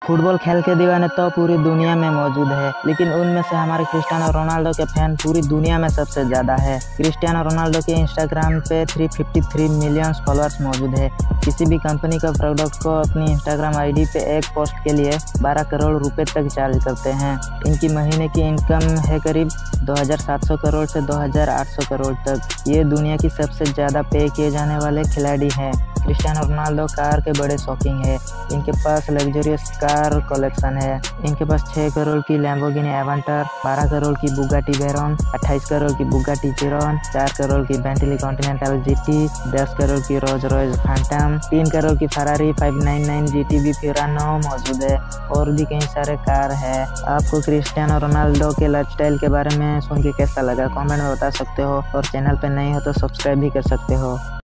Football खेल के दीवाने तो पूरी दुनिया में मौजूद है, लेकिन उनमें से हमारे क्रिस्टियानो रोनाल्डो के फैन पूरी दुनिया में सबसे ज़्यादा है। क्रिस्टियानो रोनाल्डो के इंस्टाग्राम पे 353 मिलियन फॉलोअर्स मौजूद है। किसी भी कंपनी का प्रोडक्ट को अपनी इंस्टाग्राम आईडी पे एक पोस्ट के लिए 12 करोड़ रुपए तक चार्ज करते हैं। इनकी महीने की इनकम है करीब 2700 करोड़ से 2800 करोड़ तक। ये दुनिया की सबसे ज़्यादा पे किए जाने वाले खिलाड़ी हैं। क्रिस्टियानो रोनाल्डो कार के बड़े शौकीन है। इनके पास लग्जरियस कार कलेक्शन है। इनके पास 6 करोड़ की लैम्बोर्गिनी एवेंटर, 12 करोड़ की बुगाटी वेरॉन, 28 करोड़ की बुगाटी चिरॉन, 4 करोड़ की बेंटली कॉन्टिनेंटल जीटी, 10 करोड़ की रोल्स रॉयस फैंटम, 3 करोड़ की फरारी 599 जीटीबी फिरानो मौजूद है। और भी कई सारे कार है। आपको क्रिस्टियानो रोनाल्डो के लाइफस्टाइल के बारे में सुन के कैसा लगा, कमेंट में बता सकते हो। और चैनल पे नए हो तो सब्सक्राइब भी कर सकते हो।